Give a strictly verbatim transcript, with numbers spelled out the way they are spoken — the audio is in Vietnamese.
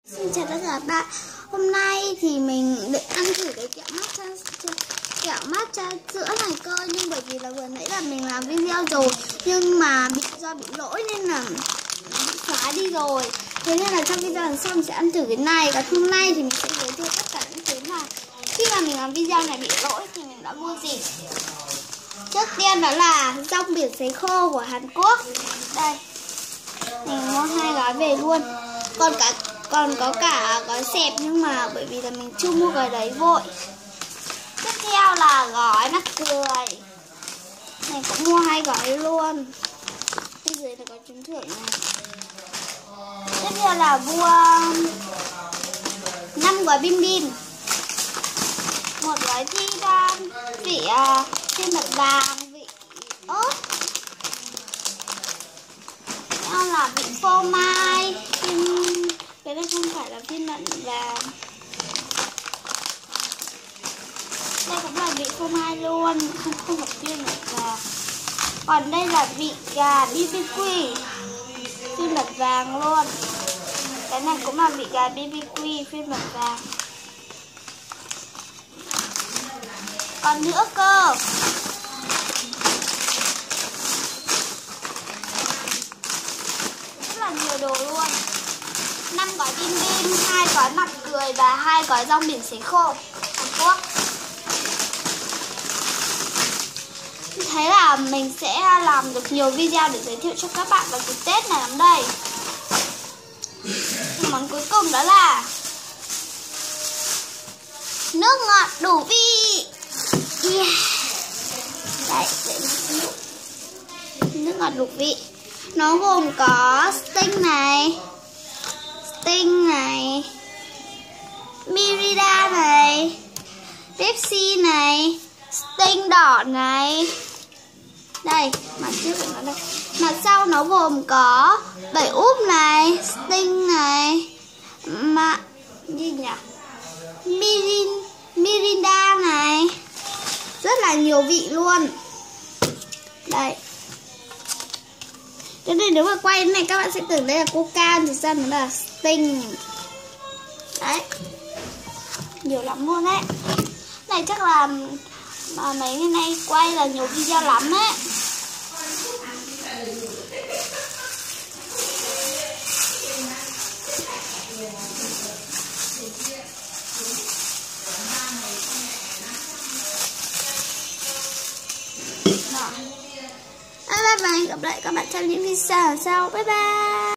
Xin chào tất cả các bạn. Hôm nay thì mình định ăn thử cái kẹo matcha kẹo matcha sữa này cơ, nhưng bởi vì là vừa nãy là mình làm video rồi nhưng mà bị do bị lỗi nên là bị xóa đi rồi. Thế nên là trong video lần sau mình sẽ ăn thử cái này. Và hôm nay thì mình sẽ giới thiệu tất cả những thứ mà khi mà mình làm video này bị lỗi thì mình đã mua gì. Trước tiên đó là rong biển sấy khô của Hàn Quốc. Đây, mình mua hai gói về luôn. Còn cả còn có cả gói xẹp nhưng mà bởi vì là mình chưa mua gói đấy vội. Tiếp theo là gói mắc cười. Này cũng mua hai gói luôn. Bên dưới là có trúng thưởng này. Tiếp theo là mua năm gói bim bim. Một gói thi đan vị uh, thiên mật vàng, vị ớt. Tiếp theo là vị phô mai. Cái này không phải là phiên mận vàng. Đây cũng là vị phô mai luôn, không không phải phiên mận vàng. Còn đây là vị gà bê bê quy phiên mận vàng luôn. Cái này cũng là vị gà bê bê quy phiên mận vàng. Còn nữa cơ. Rất là nhiều đồ luôn. năm gói bim bim, hai gói mặt cười và hai gói rong biển sấy khô Hàn Quốc. Thế là mình sẽ làm được nhiều video để giới thiệu cho các bạn vào dịp Tết này lắm đây. Món cuối cùng đó là nước ngọt đủ vị. Yeah. Đây, để nước ngọt đủ vị. Nó gồm có Sting này, Sting này, Merida này, Pepsi này, Sting đỏ này. Đây, mặt trước của nó đây. Mặt sau nó gồm có bảy úp này, Sting này, mà gì nhỉ? Mirin, Mirinda này. Rất là nhiều vị luôn. Đây. Cho nên nếu mà quay cái này các bạn sẽ tưởng đây là Coca, thực ra nó là Sting. Đấy, nhiều lắm luôn đấy. Này chắc là mà mấy ngày nay quay là nhiều video lắm đấy. Bye bye, gặp lại các bạn trong những video sau. Bye bye.